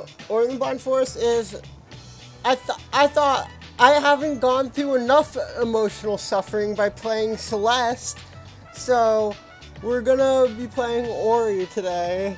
Ori and the Blind Forest is, I thought I haven't gone through enough emotional suffering by playing Celeste, so we're gonna be playing Ori today.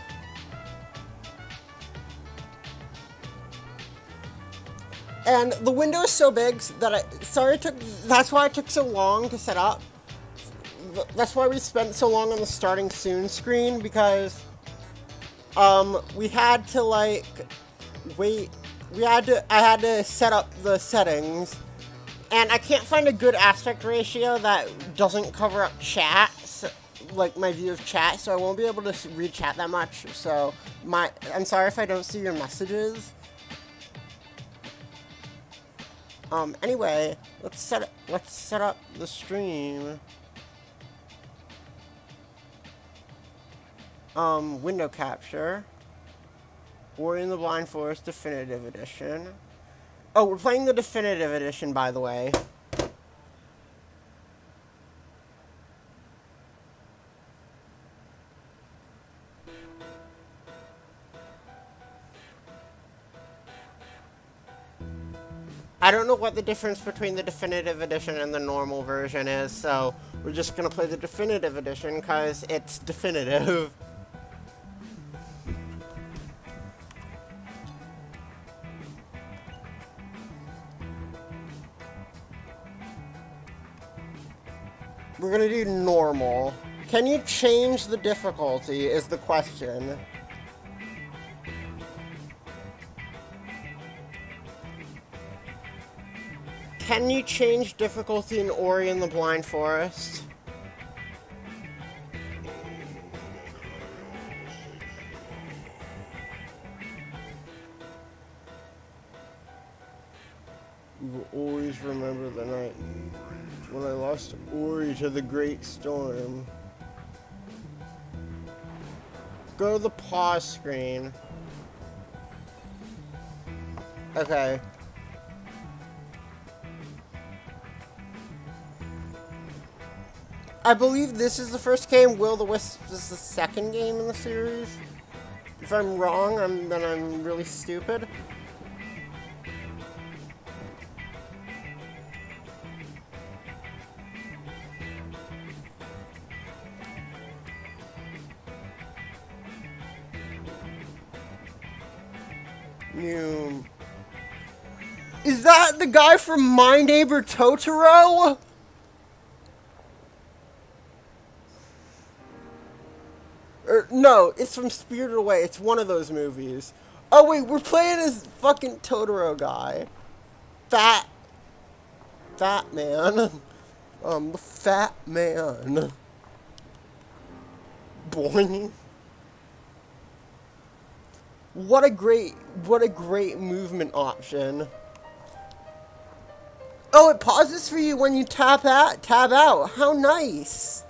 And the window is so big that that's why it took so long to set up. That's why we spent so long on the starting soon screen, because we had to like wait. I had to set up the settings, and I can't find a good aspect ratio that doesn't cover up chat, like my view of chat, so I won't be able to read chat that much. So I'm sorry if I don't see your messages. Anyway, let's set up the stream. Window capture. Ori and the Blind Forest Definitive Edition. Oh, we're playing the Definitive Edition, by the way. I don't know what the difference between the Definitive Edition and the normal version is, so we're just gonna play the Definitive Edition because it's definitive. We're gonna do normal. Can you change the difficulty is the question. Can you change difficulty in Ori and the Blind Forest? You will always remember the night when I lost Ori to the Great Storm. Go to the pause screen. Okay. I believe this is the first game. Will-O-Wisp is the second game in the series. If I'm wrong, then I'm really stupid. Is that the guy from My Neighbor Totoro? No, it's from Spirited Away. It's one of those movies. Oh wait, we're playing as fucking Totoro guy. Fat man. The fat man. Boing. What a great movement option. Oh, it pauses for you when you tab out. How nice.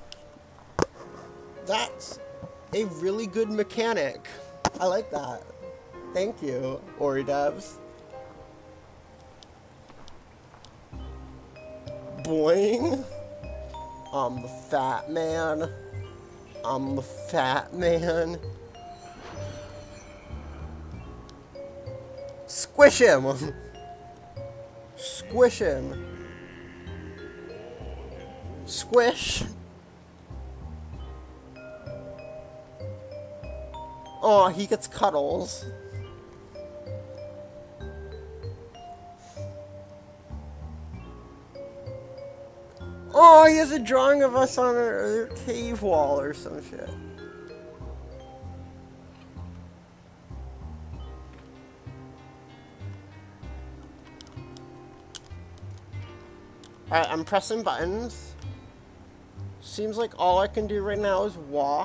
That's a really good mechanic. I like that. Thank you, Ori devs. Boing. I'm the fat man. I'm the fat man. Squish him! Squish him. Squish. Oh, he gets cuddles. Oh, he has a drawing of us on a cave wall or some shit. Alright, I'm pressing buttons. Seems like all I can do right now is walk.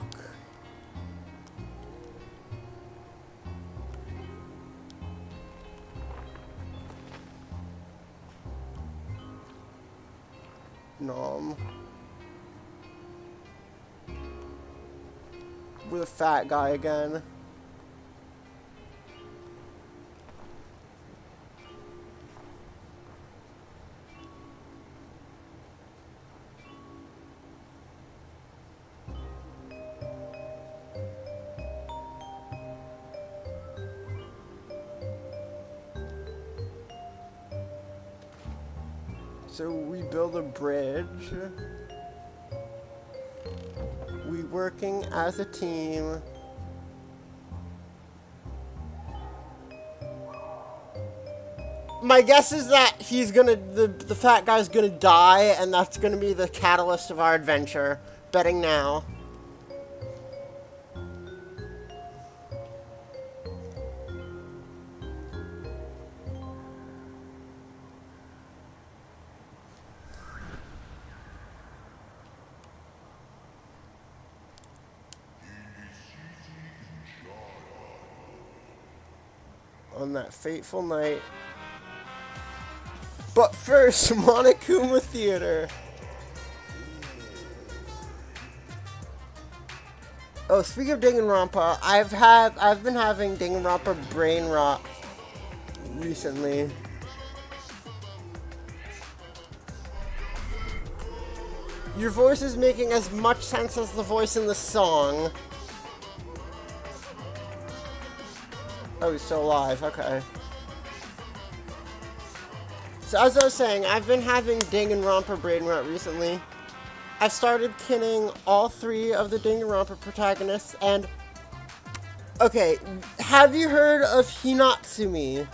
Nom. We're the fat guy again. So we build a bridge. We working as a team. My guess is that he's gonna, the fat guy's gonna die, and that's gonna be the catalyst of our adventure. Betting now. On that fateful night. But first, Monokuma Theater. Oh, speaking of Danganronpa, I've been having Danganronpa brain rot recently. Your voice is making as much sense as the voice in the song. Oh, he's still alive. Okay. So as I was saying, I've been having Danganronpa brain rot recently. I've started kinning all 3 of the Danganronpa protagonists, and... Okay, have you heard of Hinatsumi?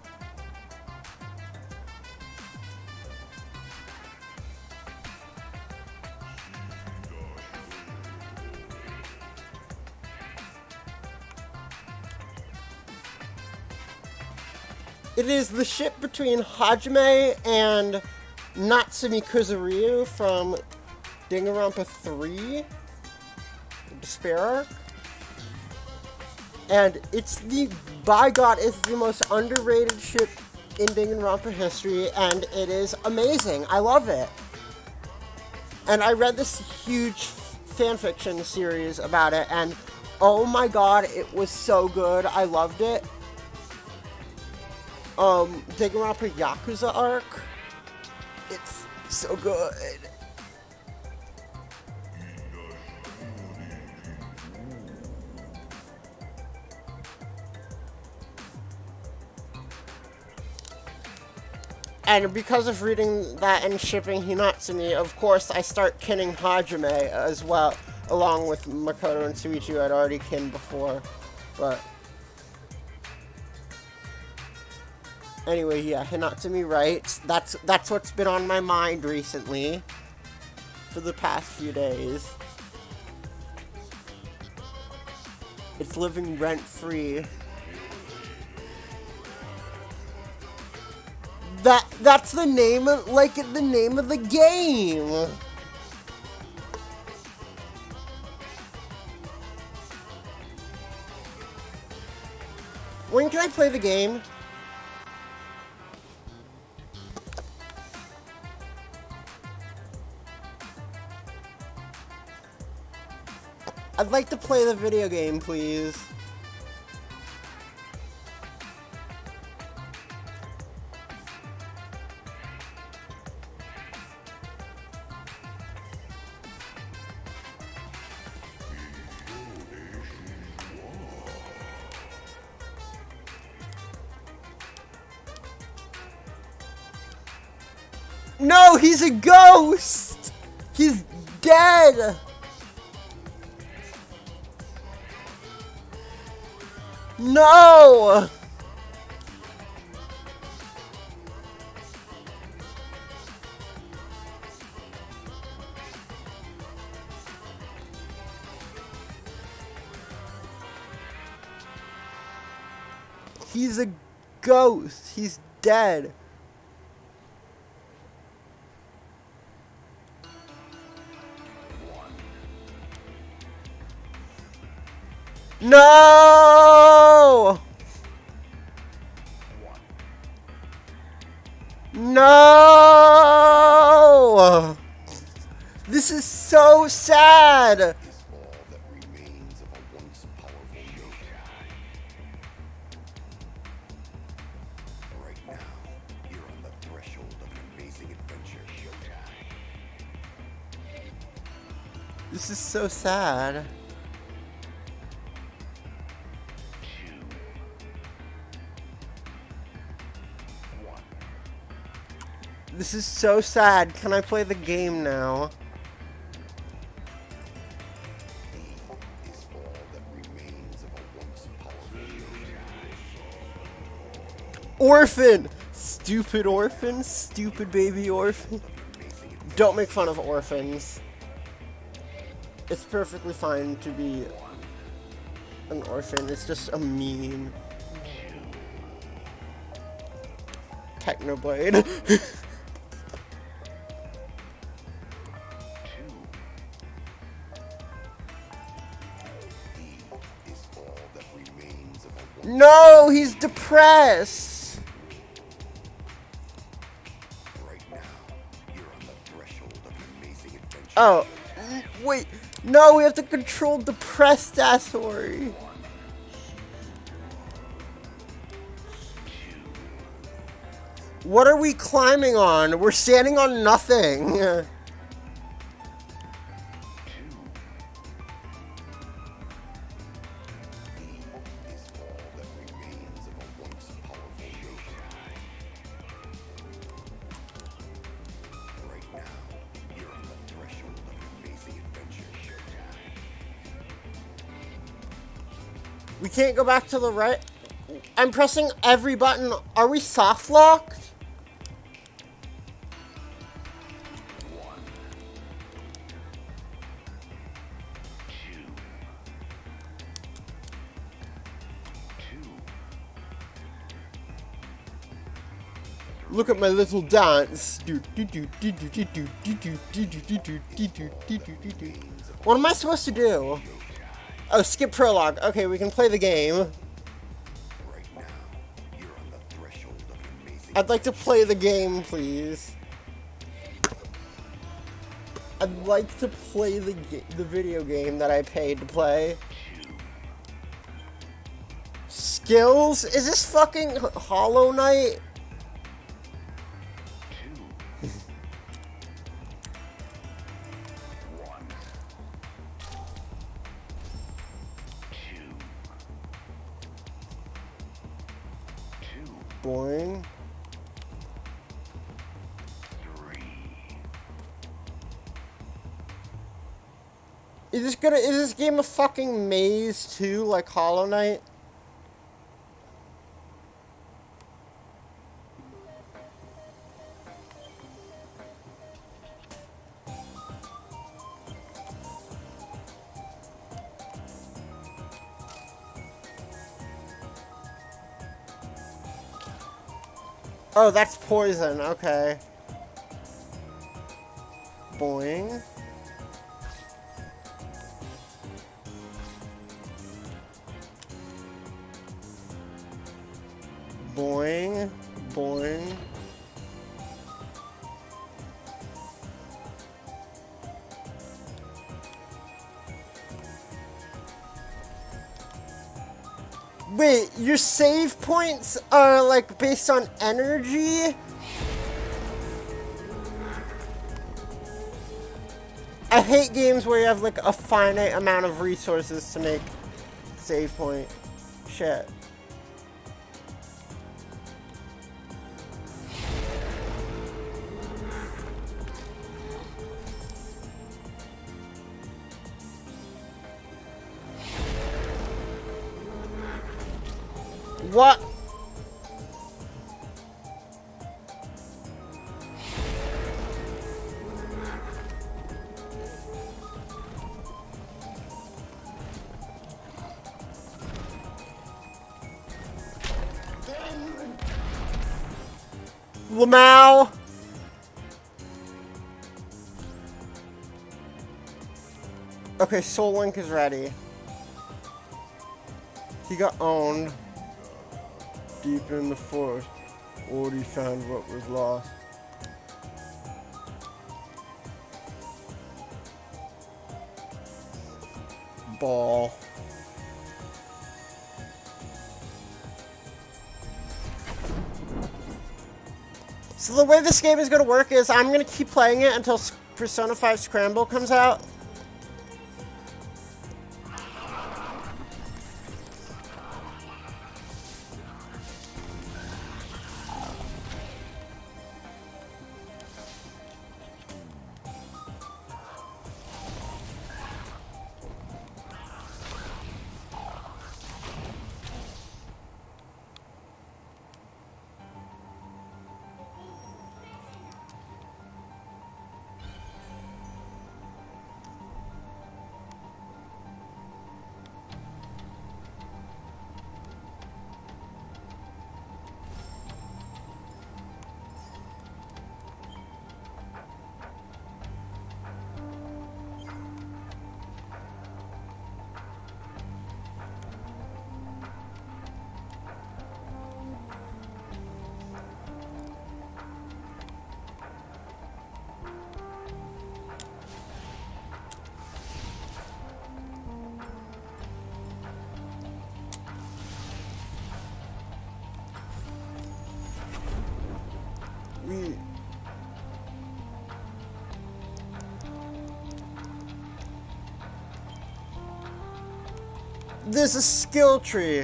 It is the ship between Hajime and Natsumi Kuzuryu from Danganronpa 3, Despair Arc. And it's the, by God, it's the most underrated ship in Danganronpa history, and it is amazing. I love it. And I read this huge fanfiction series about it, and oh my God, it was so good. I loved it. Danganronpa Yakuza arc. It's so good. And because of reading that and shipping Hinatsumi, of course, I start kinning Hajime as well, along with Makoto and Suichi, who I'd already kinned before. But anyway, yeah, Hinatsumi writes. That's what's been on my mind recently for the past few days. It's living rent-free. That's the name of, like, the name of the game. When can I play the game? I'd like to play the video game, please. No, he's a ghost! He's dead! No! He's a ghost. He's dead. No! No! This is so sad. This is so sad. This is so sad. Can I play the game now? Orphan! Stupid orphan. Stupid baby orphan. Don't make fun of orphans. It's perfectly fine to be an orphan. It's just a meme. Technoblade. No, he's depressed. Right now, you're on the threshold of an amazing adventure. Oh, wait. No, we have to control depressed Asori. What are we climbing on? We're standing on nothing. We can't go back to the right. I'm pressing every button. Are we soft locked? Look at my little dance. What am I supposed to do? Oh, skip prologue. Okay, we can play the game. Right now, you're on the threshold of an amazing I'd like to play the game, please. I'd like to play the video game that I paid to play. Skills? Is this fucking Hollow Knight? Boing. Is this game a fucking maze too, like Hollow Knight? Oh, that's poison. Okay. Boing. Boing. Boing. Wait, your save points are like based on energy? I hate games where you have like a finite amount of resources to make save point. Shit. What? Lamau. Okay, Soul Link is ready. He got owned. Deep in the forest, already found what was lost. Ball. So the way this game is going to work is I'm going to keep playing it until Persona 5 Scramble comes out. We... There's a skill tree.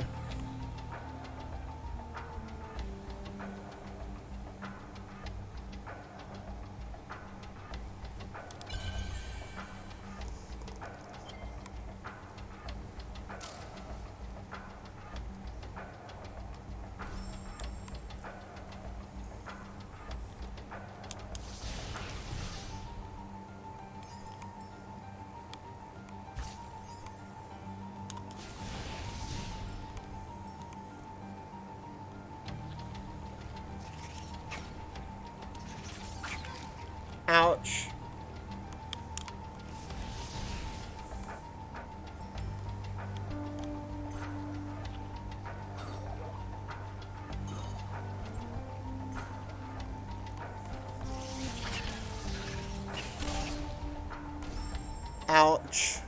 Ouch. Ouch.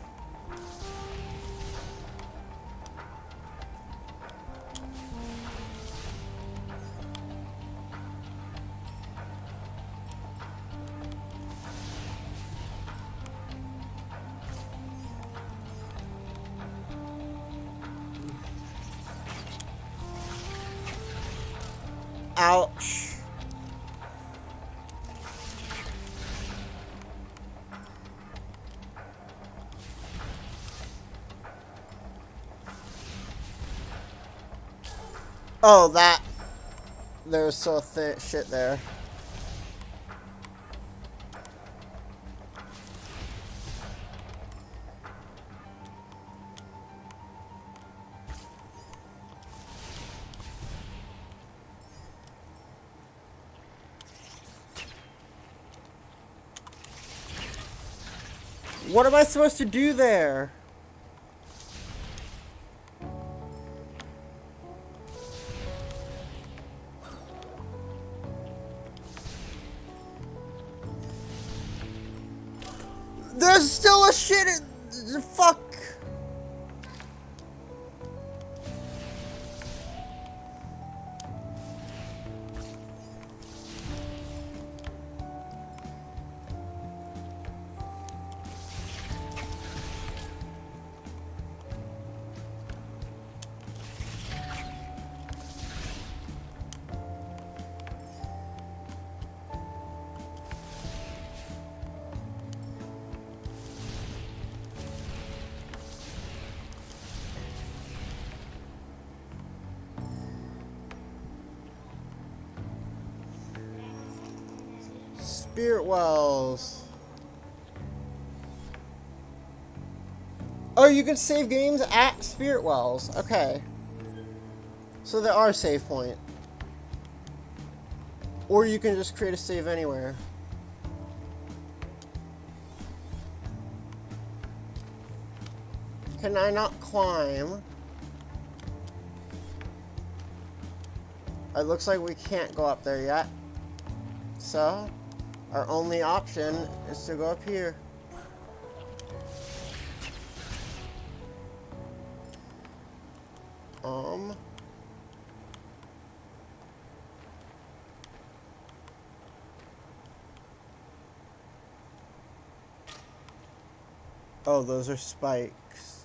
Ouch. Oh, that. There's so thick shit there. What am I supposed to do there? There's still a shit in... Fuck. Spirit Wells. Oh, you can save games at Spirit Wells. Okay. So there are save points. Or you can just create a save anywhere. Can I not climb? It looks like we can't go up there yet. So, our only option is to go up here. Oh, those are spikes.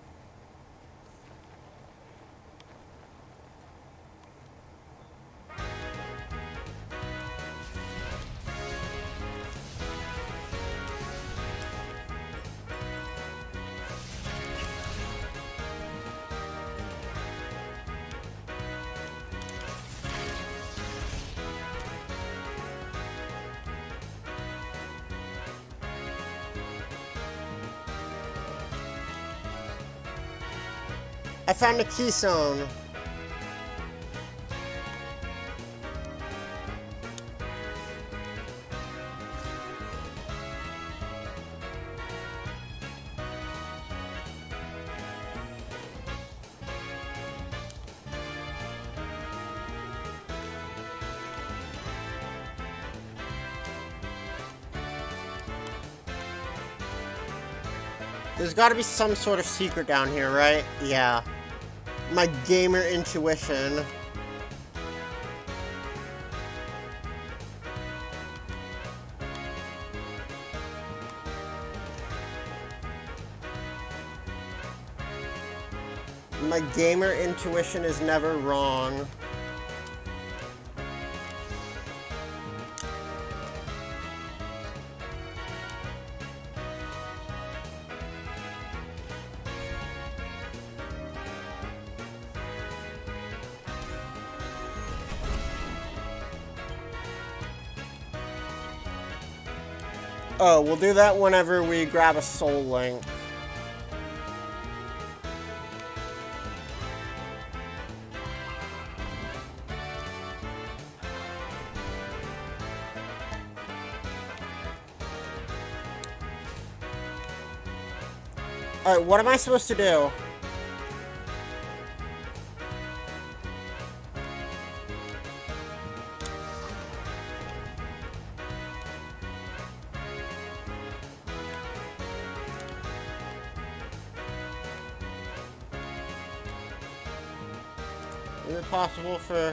I found a keystone. There's got to be some sort of secret down here, right? Yeah. My gamer intuition. My gamer intuition is never wrong. Oh, we'll do that whenever we grab a soul link. Alright, what am I supposed to do? Is it possible for...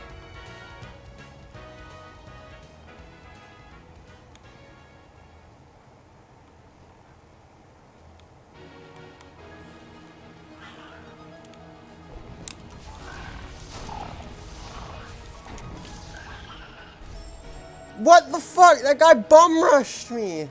What the fuck? That guy bum rushed me.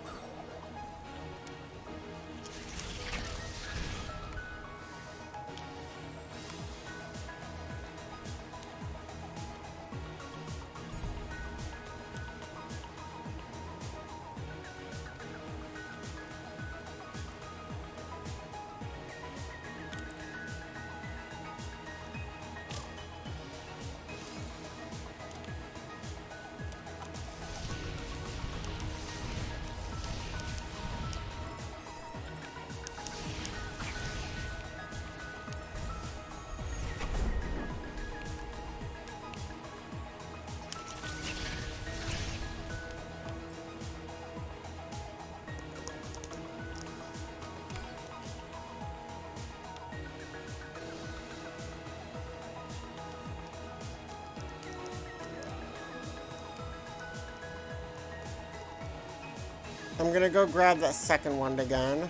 I'm gonna go grab that second one again.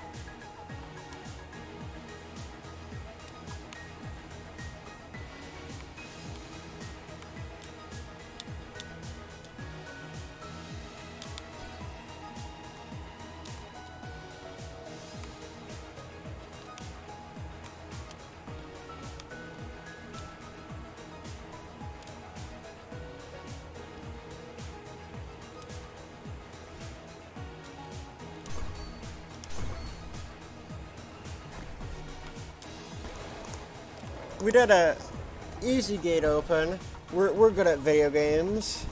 We did a easy gate open. We're good at video games.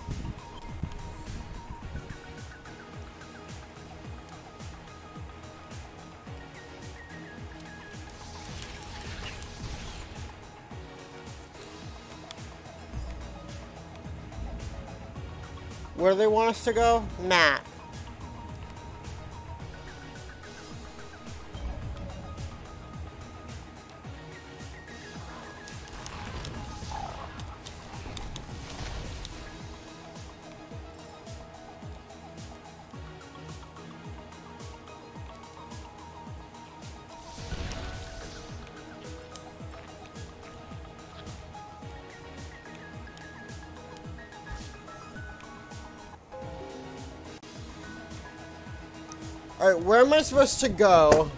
Where do they want us to go? Map. Alright, where am I supposed to go?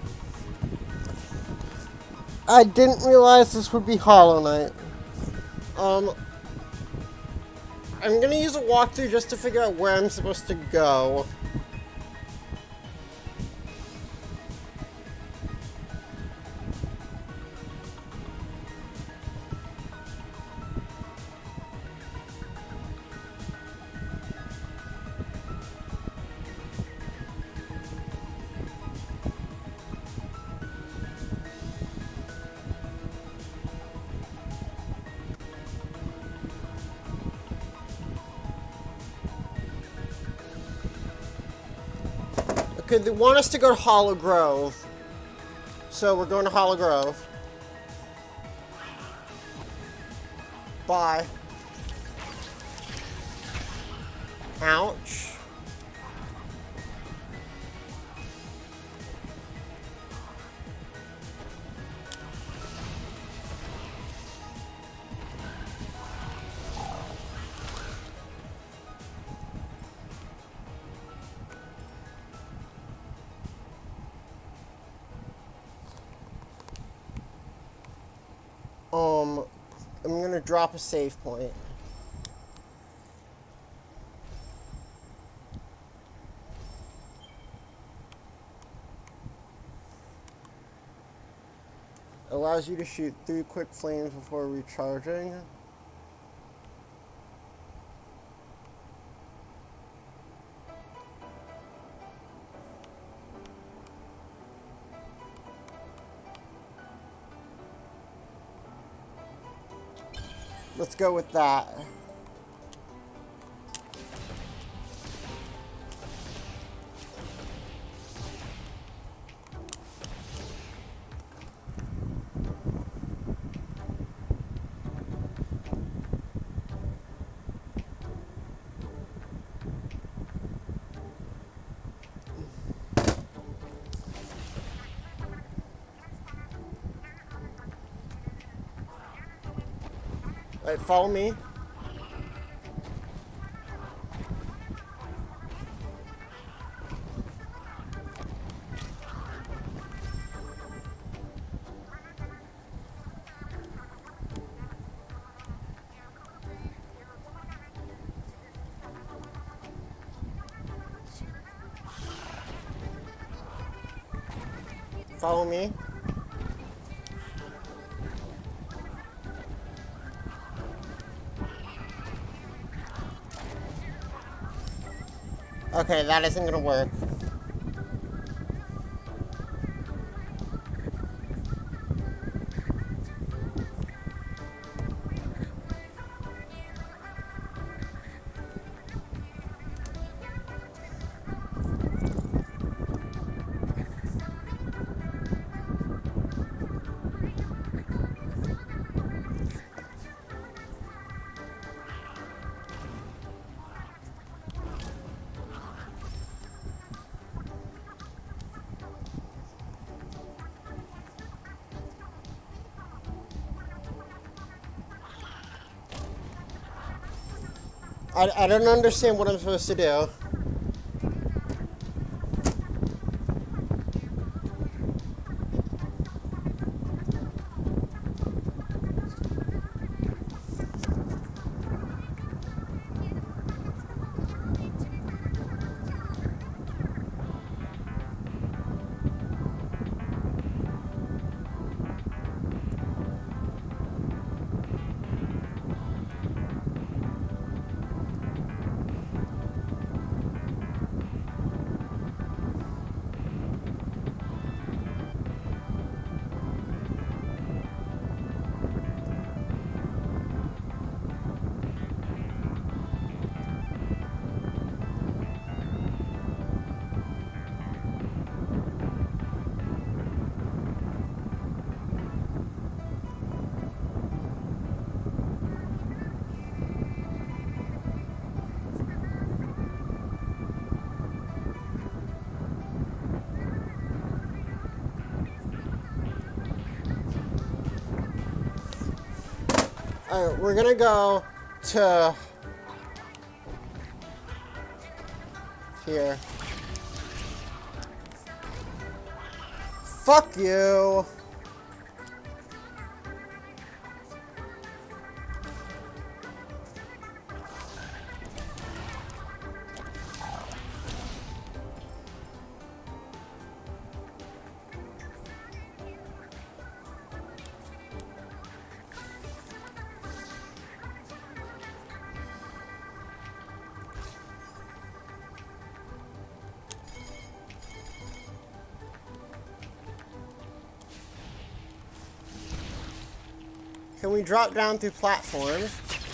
I didn't realize this would be Hollow Knight. I'm gonna use a walkthrough just to figure out where I'm supposed to go. Okay, they want us to go to Hollow Grove. So we're going to Hollow Grove. Bye. Ouch. I'm gonna drop a save point. Allows you to shoot 3 quick flames before recharging. Let's go with that. Alright, follow me. Follow me. Okay, that isn't gonna work. I don't understand what I'm supposed to do. Alright, we're gonna go to here. Fuck you! Can we drop down through platforms?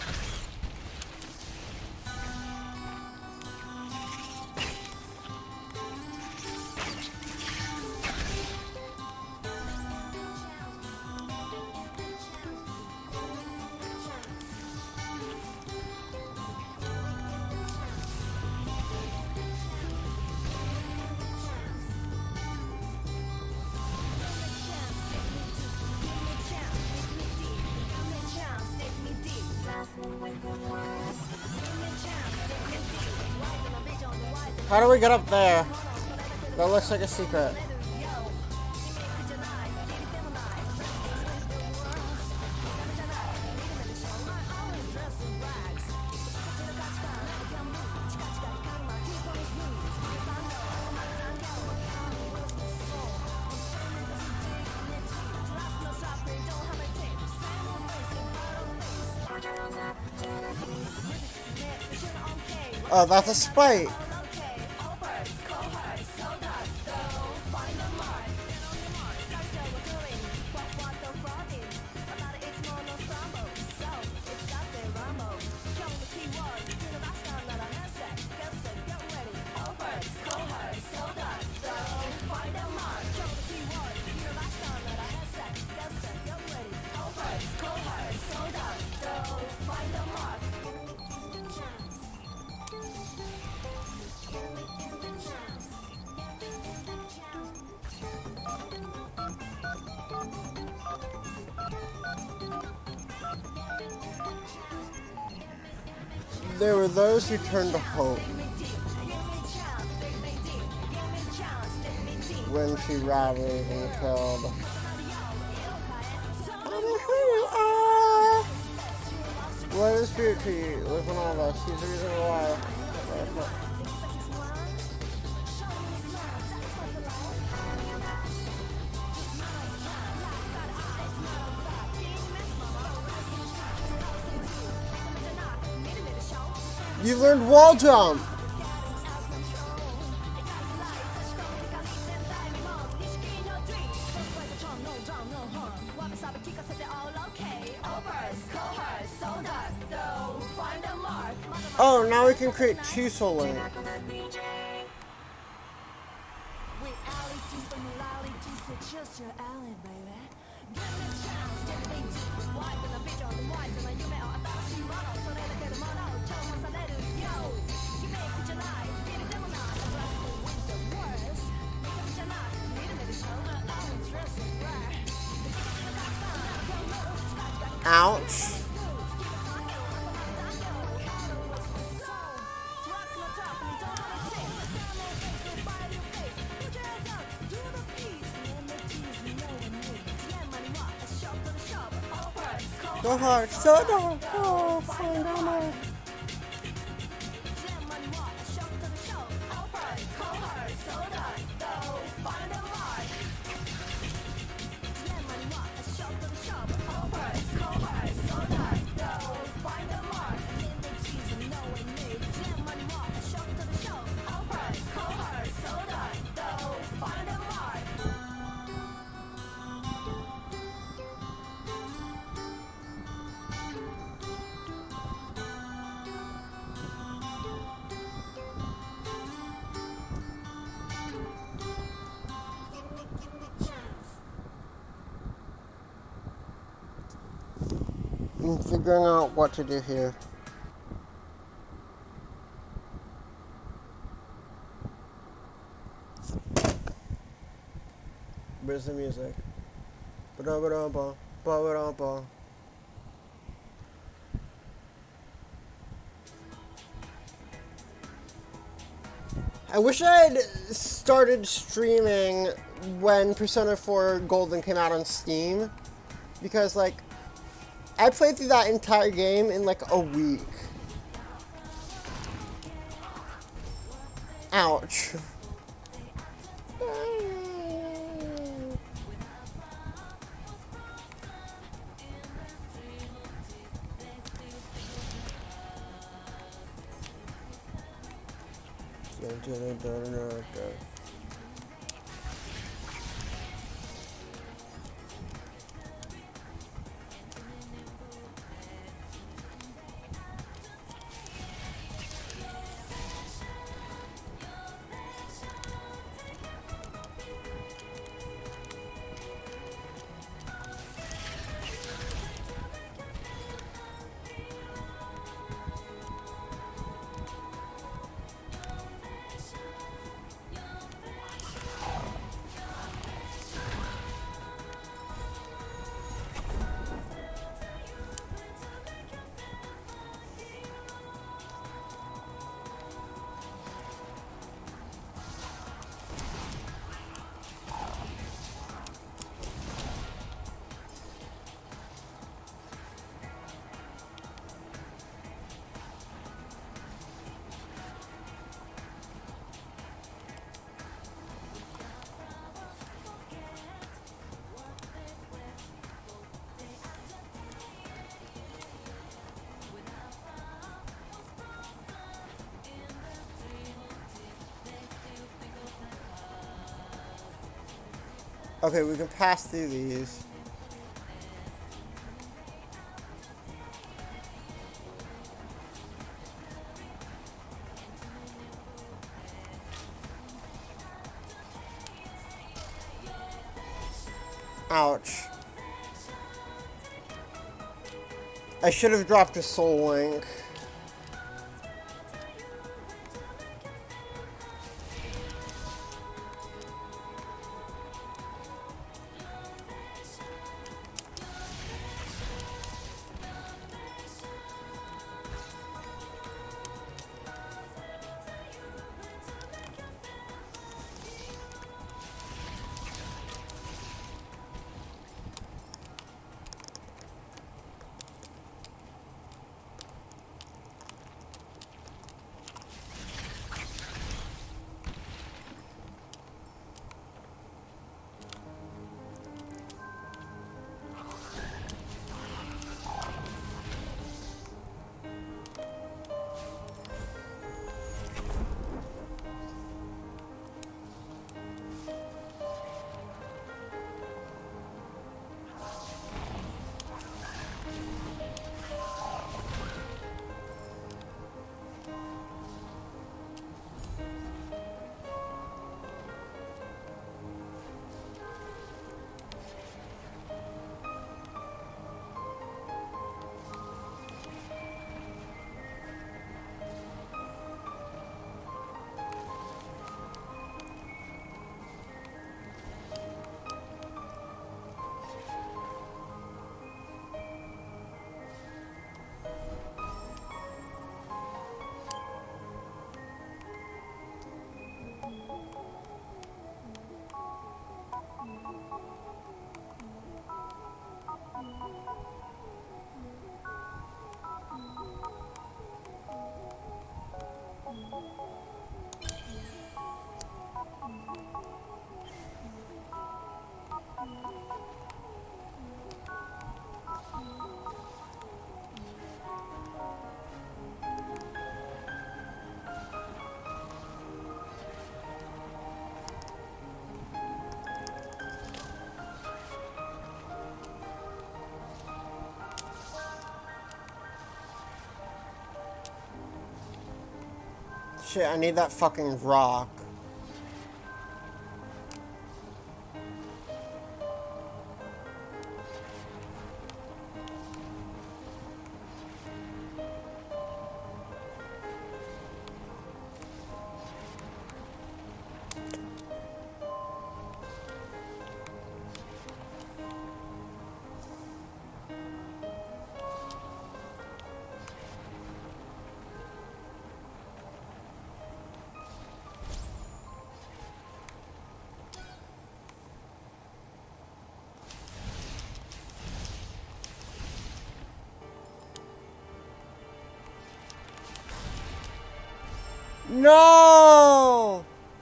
How do we get up there? That looks like a secret. Oh, that's a spike. There were those who turned to hope when she ravaged and killed. Let us spirit to you, live in all of us. He's the reason why. You learned wall jump. Oh, now we can create two soul link. Ouch. Go hard, so don't go, find out. I'm figuring out what to do here. Where's the music? Ba-da-ba-da-ba, ba-ba-da-ba. I wish I had started streaming when Persona 4 Golden came out on Steam, because like I played through that entire game in like a week. Ouch. Okay, we can pass through these. Ouch. I should have dropped a soul link. Shit, I need that fucking rock. No!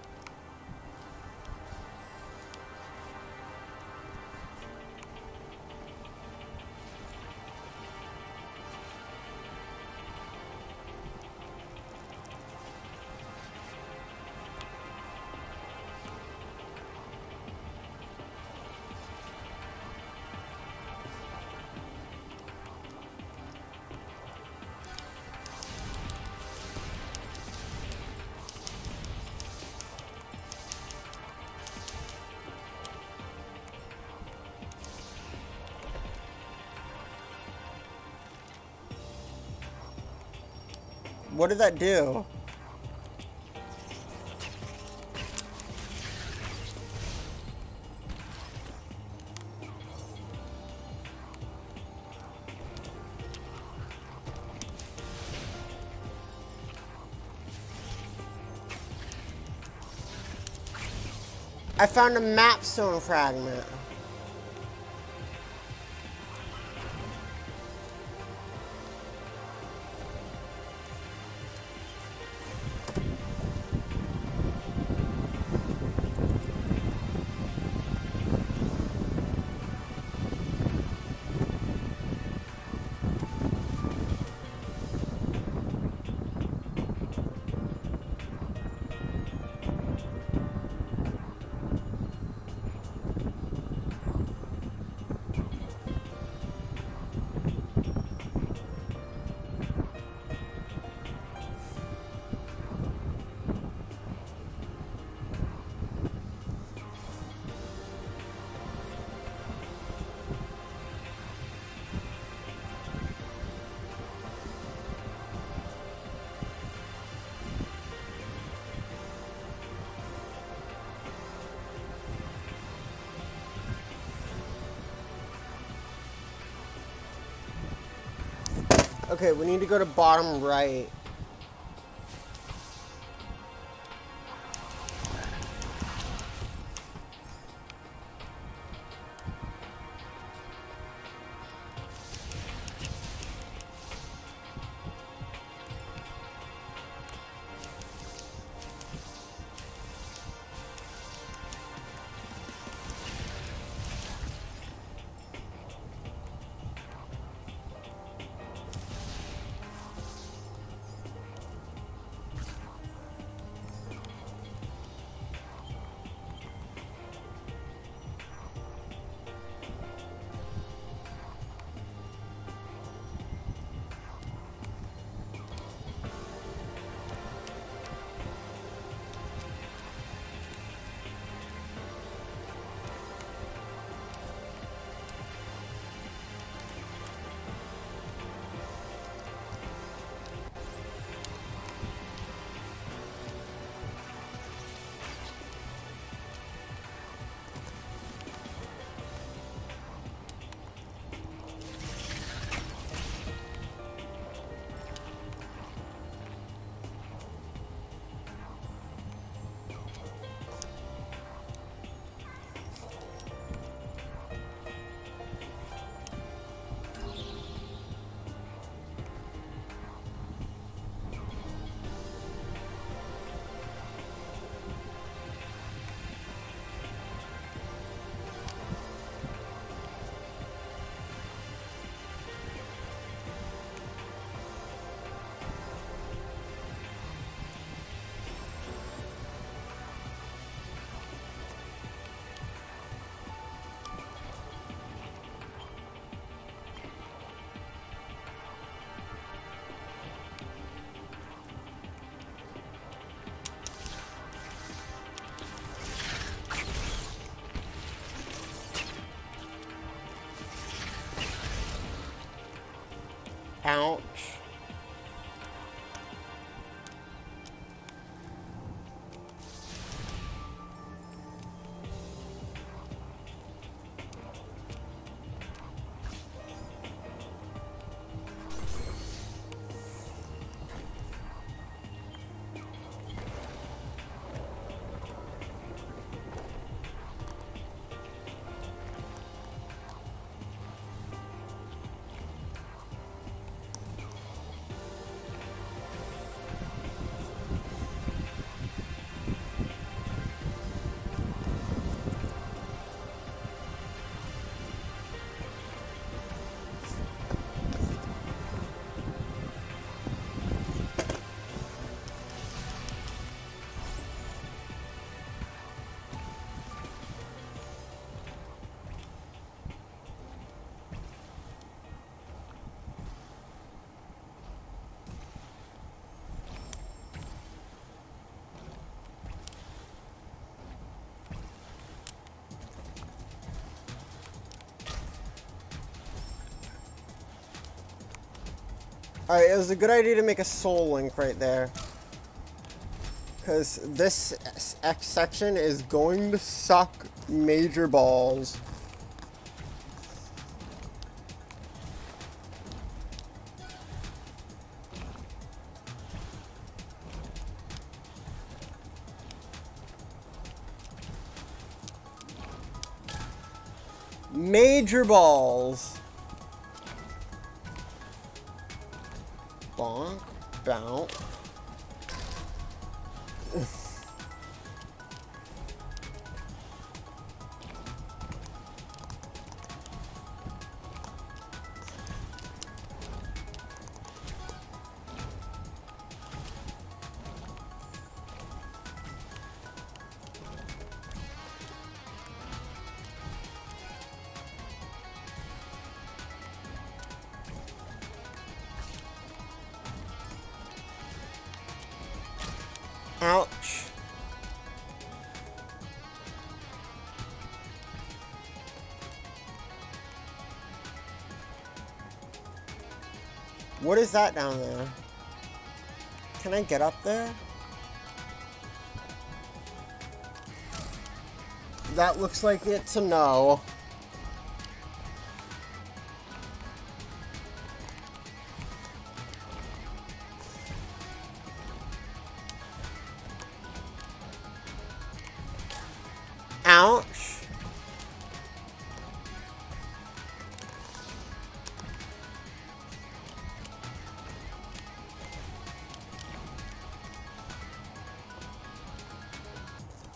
What did that do? I found a map stone fragment. Okay, we need to go to bottom right. Ouch. Alright, it was a good idea to make a soul link right there. Because this X section is going to suck major balls. Major balls. Bonk, bounce. Ouch. What is that down there? Can I get up there? That looks like it's a no.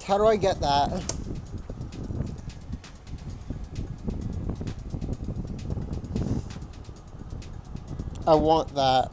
How do I get that? I want that.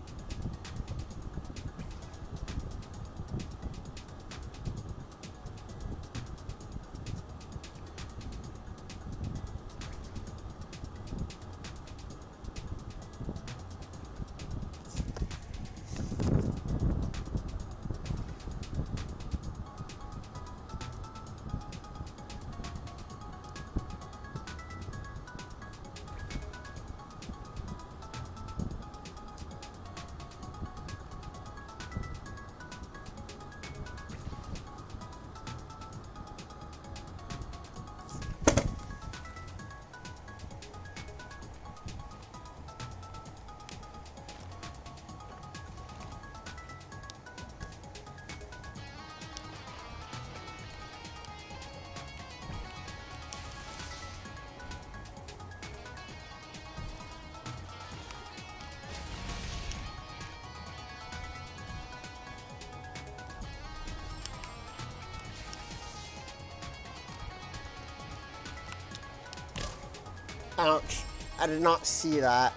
Ouch. I did not see that.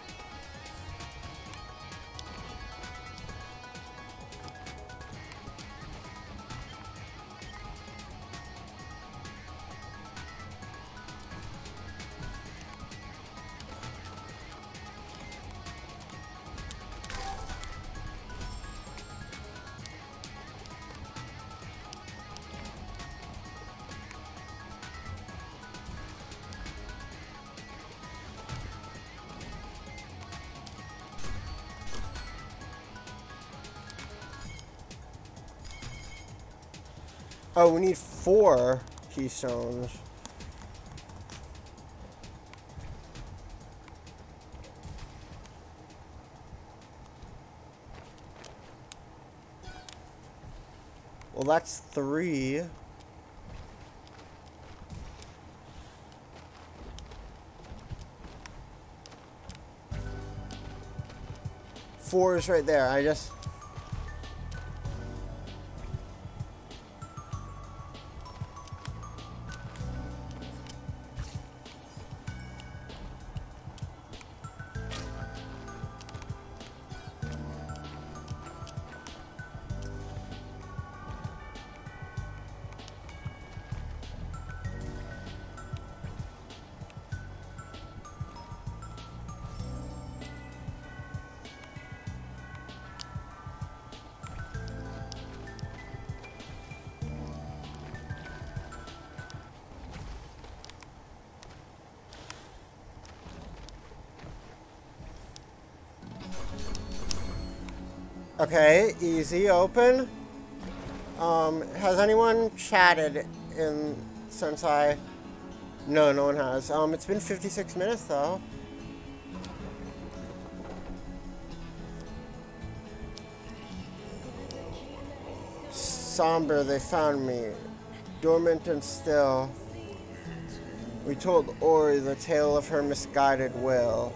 Oh, we need 4 keystones. Well, that's 3. Four is right there. I just... Okay, easy, open. Has anyone chatted in since I... No, no one has. It's been 56 minutes though. Somber, they found me. Dormant and still. We told Ori the tale of her misguided will.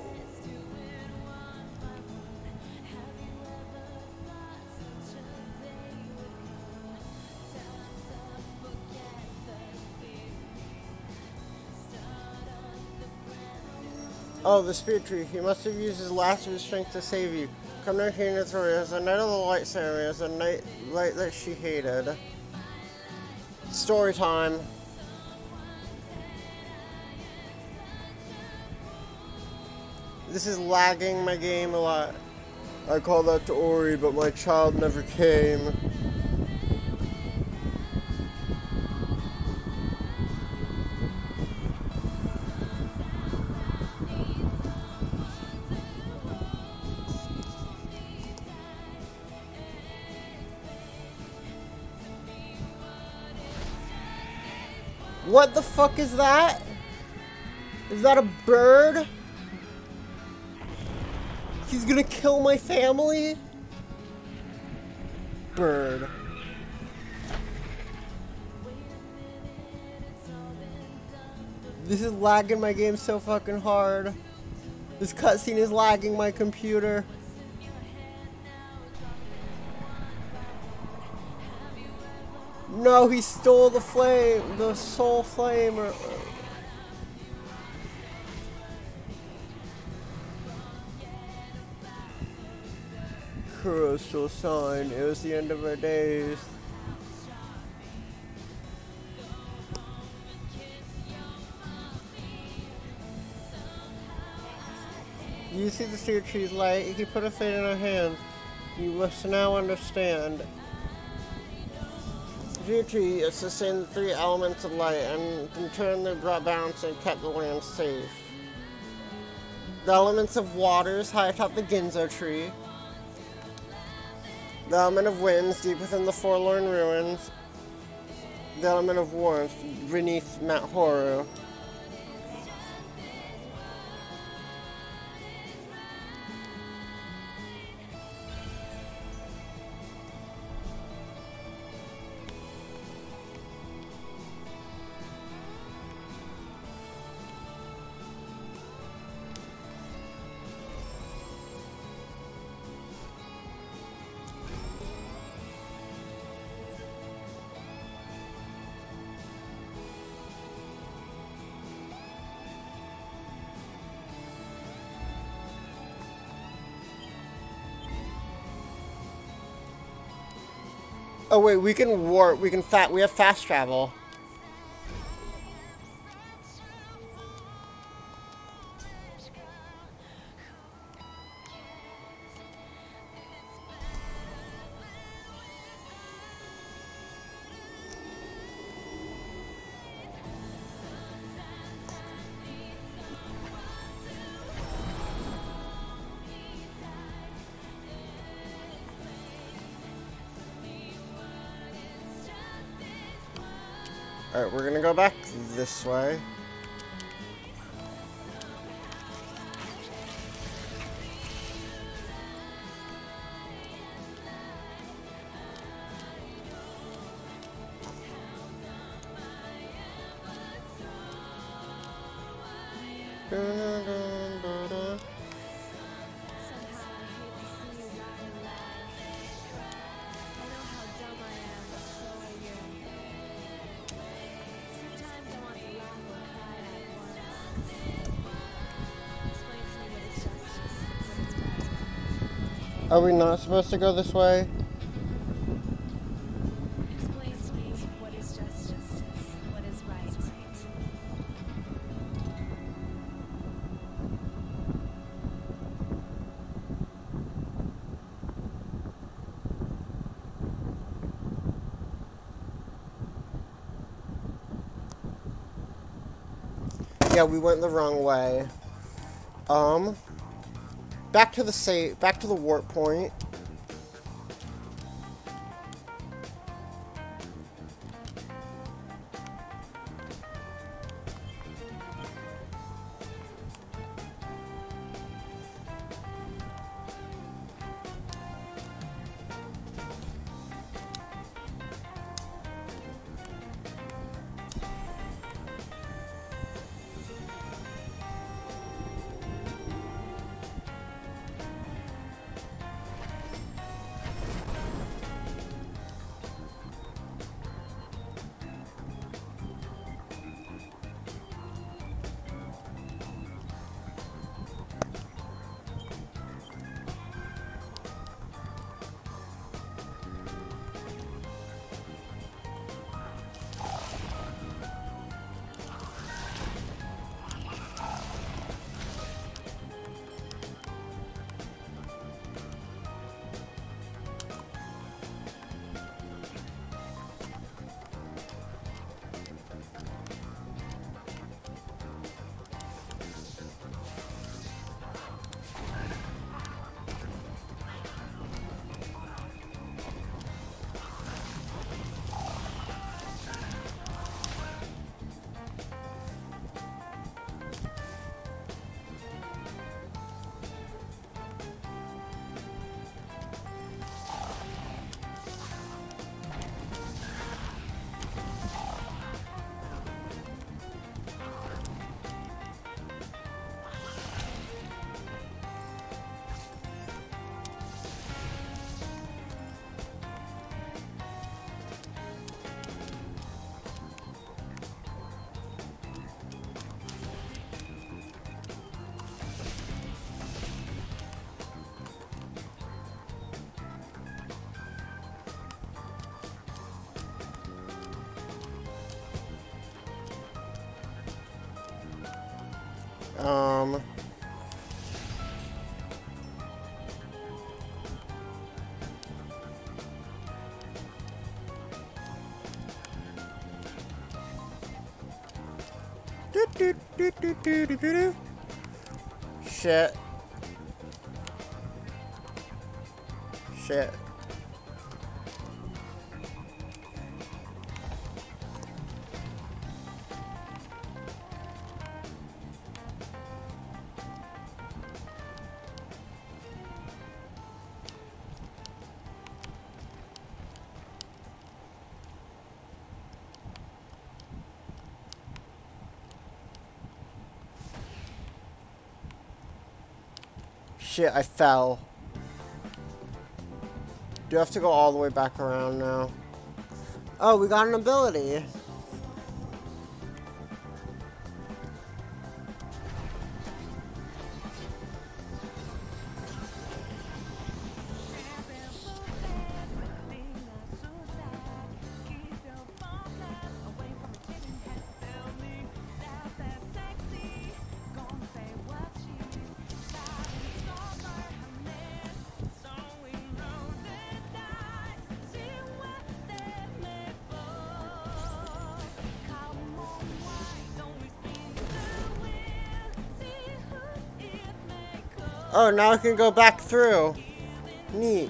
Oh, the spirit tree. He must have used his last of his strength to save you. Come down here in the story as the night of the light ceremony, as the light that she hated. Story time. This is lagging my game a lot. I called out to Ori, but my child never came. What the fuck is that? Is that a bird? He's gonna kill my family? Bird. This is lagging my game so fucking hard. This cutscene is lagging my computer. No, he stole the flame, the soul flame. Crystal sign. It was the end of our days. You see the seer tree's light. He put a fate in our hands. You must now understand. Seer tree is sustained the three elements of light, and in turn they brought balance and kept the land safe. The elements of waters high atop the Ginzo tree. The element of winds deep within the forlorn ruins. The element of warmth beneath Mount Horu. Oh wait, we can warp. We have fast travel. Alright, we're gonna go back this way. Are we not supposed to go this way? Explain to me what is justice, what is right. Yeah, we went the wrong way. Back to the warp point. Um... Shit. Shit. Shit, I fell. Do I have to go all the way back around now? Oh, we got an ability. Oh, now I can go back through. Neat.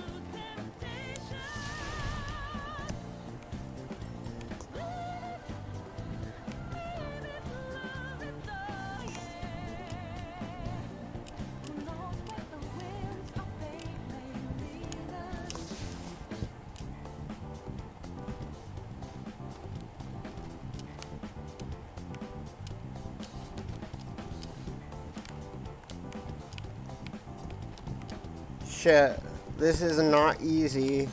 Shit, this is not easy.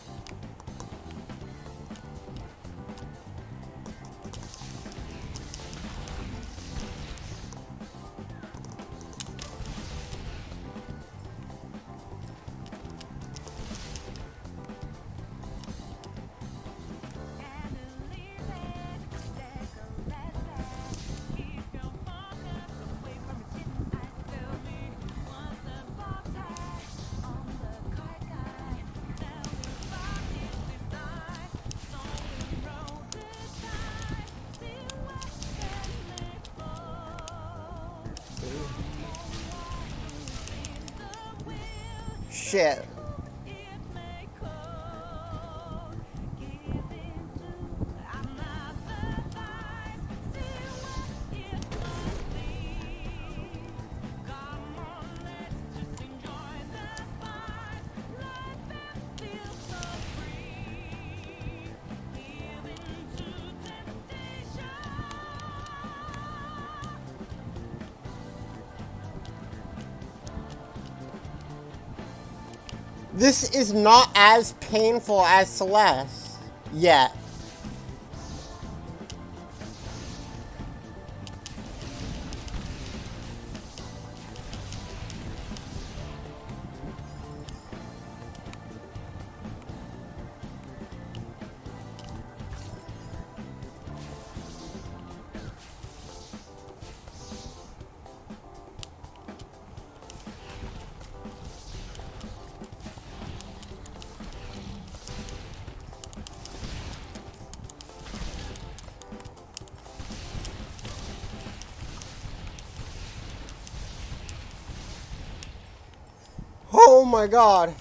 Shit. This is not as painful as Celeste yet. Oh my god.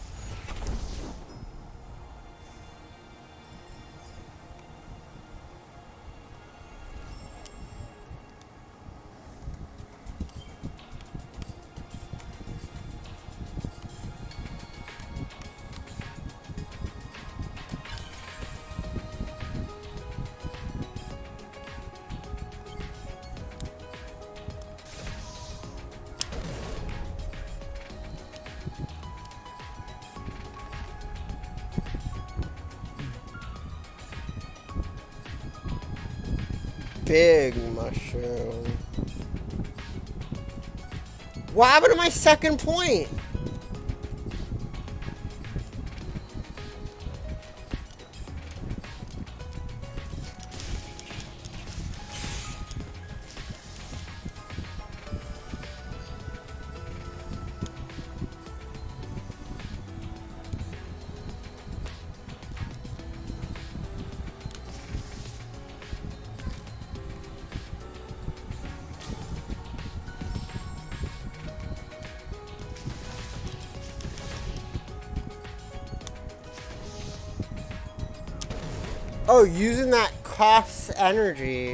Big mushroom. What happened to my second point? Oh, using that costs energy.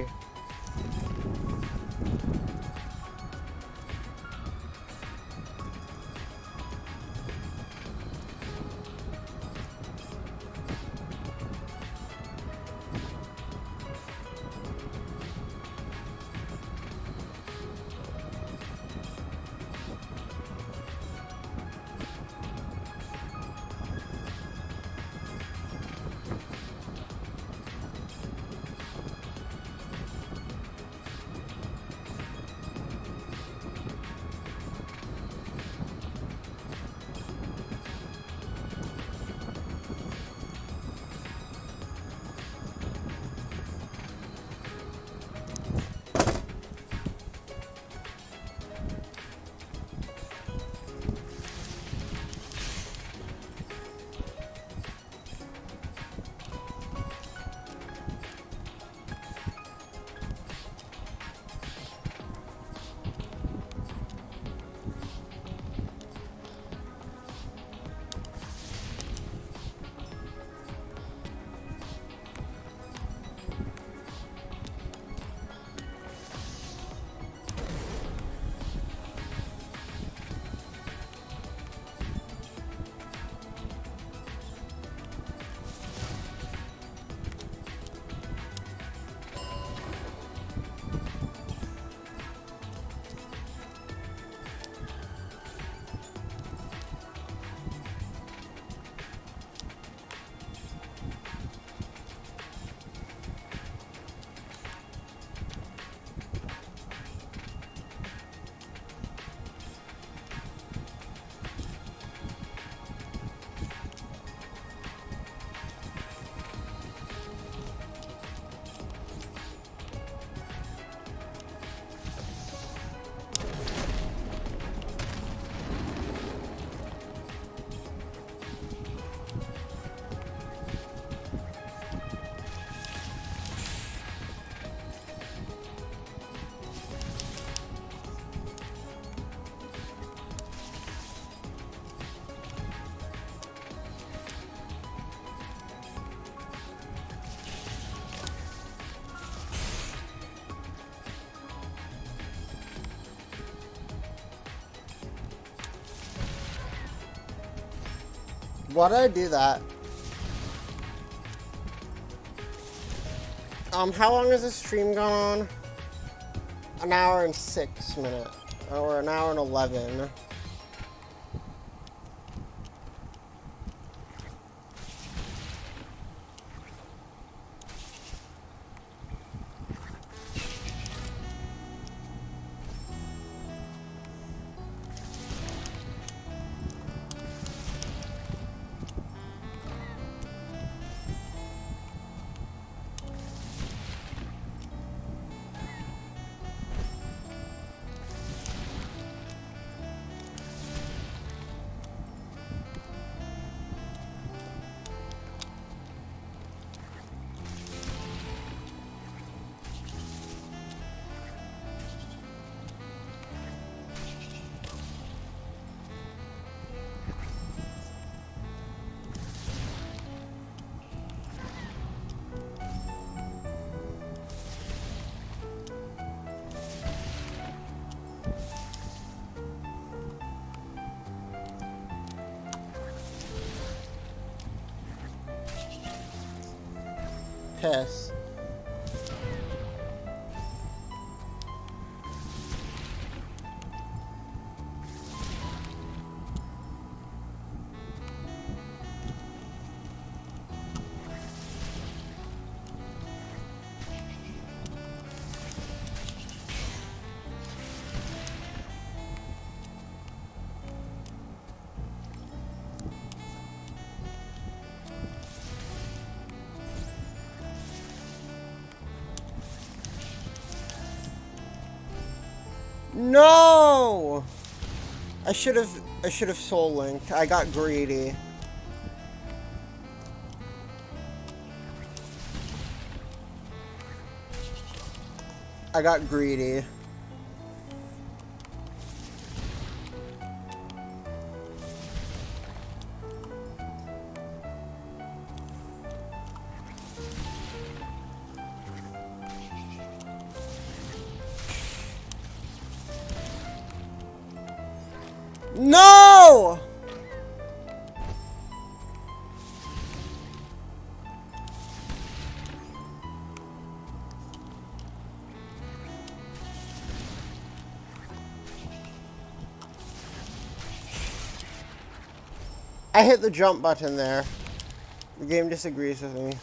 Why did I do that? How long has this stream gone on? An hour and 6 minutes. Or an hour and 11. Piss. No! I should have soul linked. I got greedy. I got greedy. I hit the jump button there. The game disagrees with me.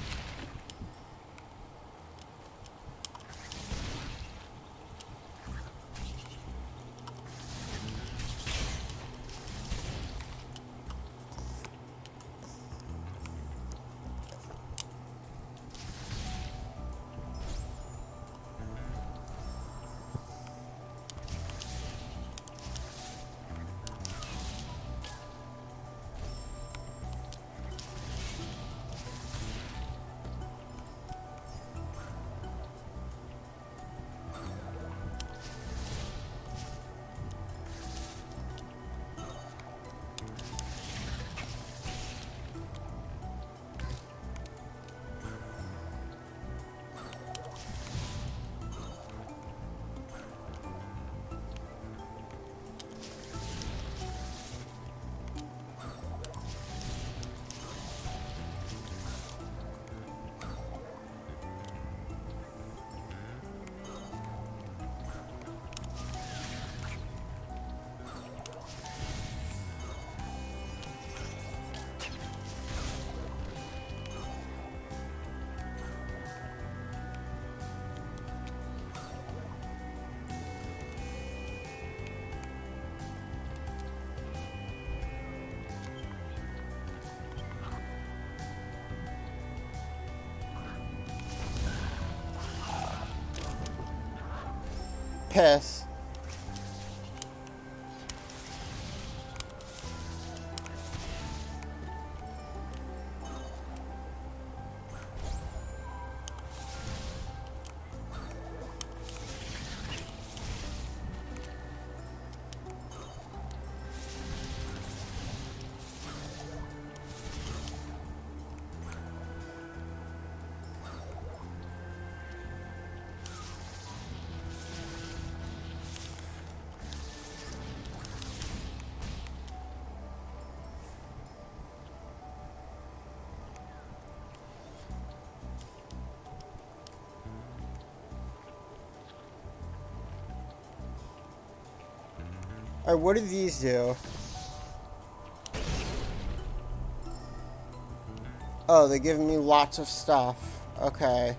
Piss. Alright, what do these do? Oh, they give me lots of stuff. Okay.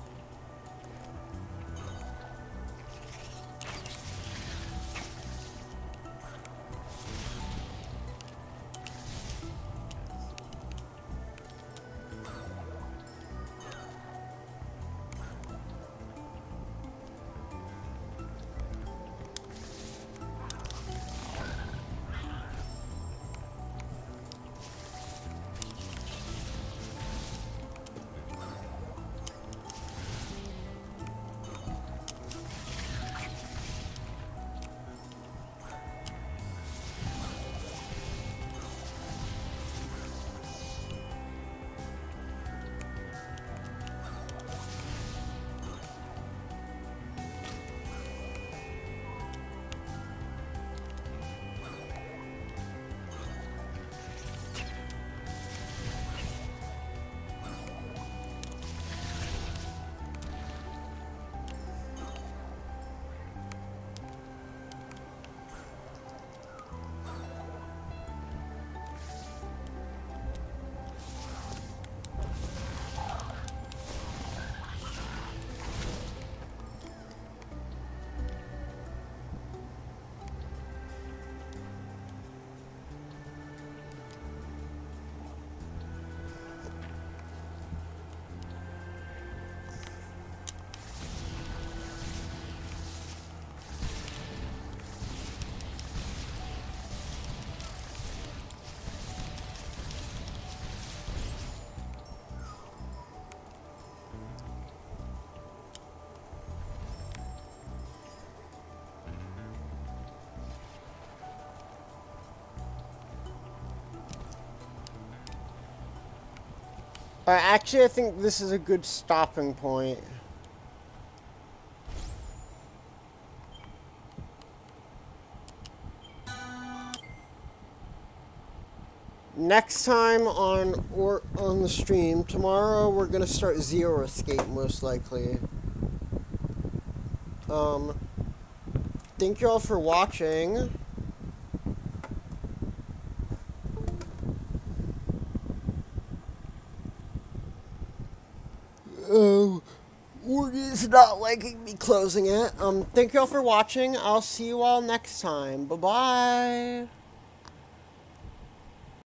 Actually, I think this is a good stopping point. Next time on the stream, tomorrow we're gonna start Zero Escape most likely. Thank you all for watching. Oh, Morgan's not liking me closing it. Thank you all for watching. I'll see you all next time. Bye-bye.